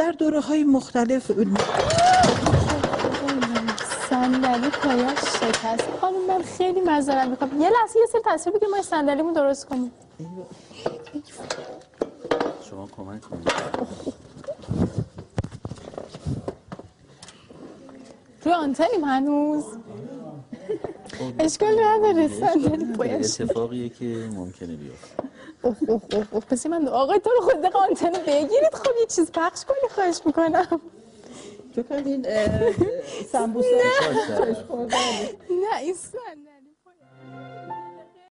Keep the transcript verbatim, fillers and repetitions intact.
در دوره‌های مختلف صندلی پایش شکست. خانم من خیلی معذرت میخوام، یه لحظه یه سری تصویر بگیر ما صندلیمون درست کنیم. شما کمک کنید. روی آنتنیم هنوز. اشکال نداره صندلی پایش اتفاقیه که ممکنه بیفته. اوه اوه اوه اوه پس من آقای تو رو خود آنتن بگیرید، خب یه چیز پخش کنی خواهش میکنم. تو این سمبوسه نه این صندلی